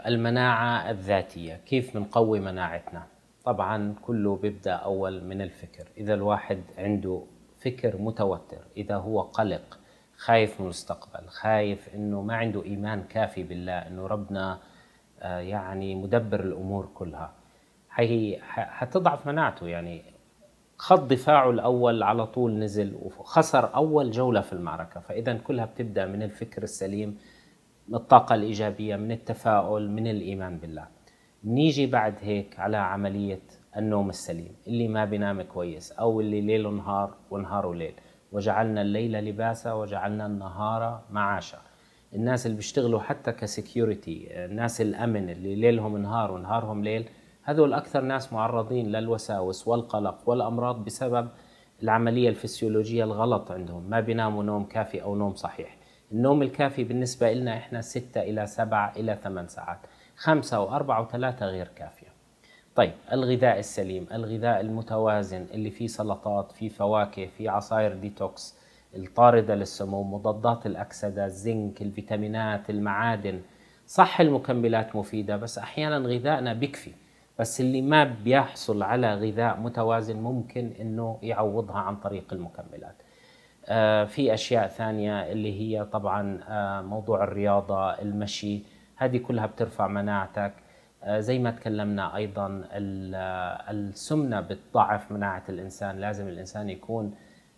المناعة الذاتية، كيف بنقوي مناعتنا؟ طبعا كله بيبدأ أول من الفكر. إذا الواحد عنده فكر متوتر، إذا هو قلق، خايف من المستقبل، خايف إنه ما عنده إيمان كافي بالله إنه ربنا يعني مدبر الأمور كلها، حتضعف مناعته. يعني خط دفاعه الأول على طول نزل وخسر أول جولة في المعركة. فإذا كلها بتبدأ من الفكر السليم، من الطاقة الإيجابية، من التفاؤل، من الإيمان بالله. نيجي بعد هيك على عملية النوم السليم. اللي ما بينام كويس أو اللي ليله نهار ونهاره ليل، وجعلنا الليل لباسا وجعلنا النهار معاشا. الناس اللي بيشتغلوا حتى كسكيورتي، الناس الأمن اللي ليلهم نهار ونهارهم ليل، هذول أكثر ناس معرضين للوساوس والقلق والأمراض بسبب العملية الفسيولوجية الغلط عندهم. ما بيناموا نوم كافي أو نوم صحيح. النوم الكافي بالنسبة لنا إحنا 6 إلى 7 إلى 8 ساعات، 5 و4 و3 غير كافية. طيب الغذاء السليم، الغذاء المتوازن اللي فيه سلطات، فيه فواكه، فيه عصائر ديتوكس الطاردة للسموم، مضادات الأكسدة، الزنك، الفيتامينات، المعادن. صح المكملات مفيدة، بس أحيانا غذائنا بيكفي. بس اللي ما بيحصل على غذاء متوازن ممكن إنه يعوضها عن طريق المكملات. في أشياء ثانية اللي هي طبعا موضوع الرياضة، المشي، هذه كلها بترفع مناعتك. زي ما تكلمنا أيضا السمنة بتضعف مناعة الإنسان. لازم الإنسان يكون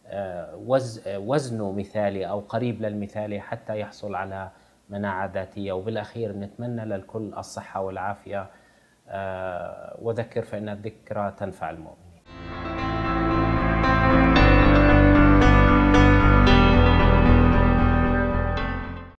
وزنه مثالي أو قريب للمثالي حتى يحصل على مناعة ذاتية. وبالأخير نتمنى للكل الصحة والعافية، وذكر فإن الذكرى تنفع المؤمن.